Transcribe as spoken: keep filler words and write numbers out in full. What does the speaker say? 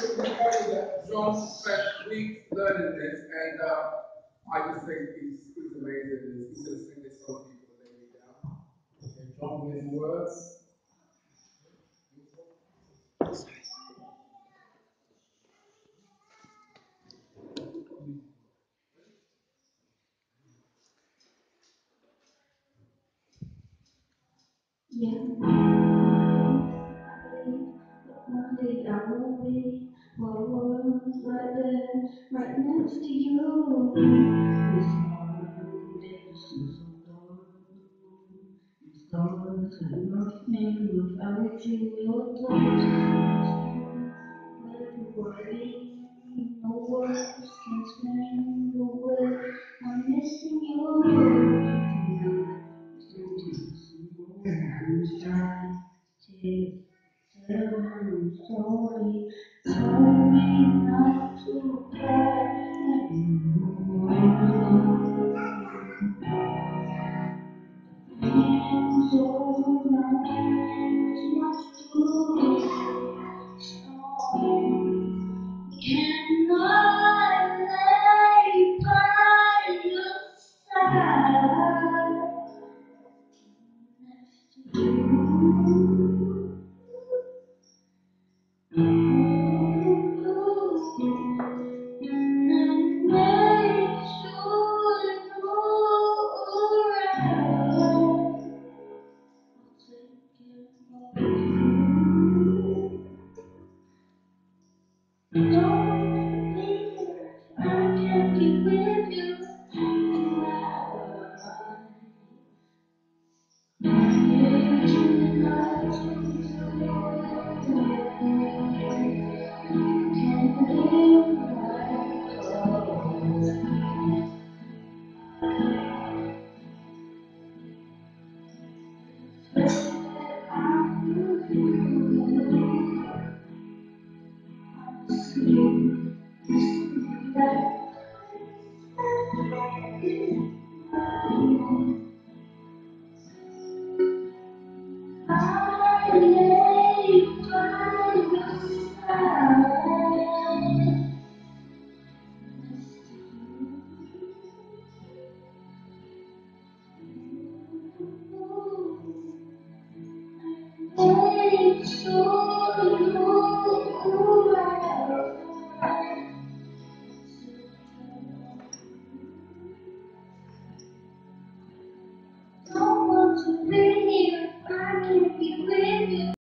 we know that John spent weeks learning this, and uh, I just think it's, it's amazing. He's, he's going to sing this song to you for the lay me down. Okay, John, with any words? Yeah, I believe that one day I will be where world's right there, right next to you. The sun is so dark, the stars have nothing without you. Your touch with the worry, no words can explain the way I'm missing you tonight. I'm trying to tell him sorry, sorry not to cry anymore. And so now it's much too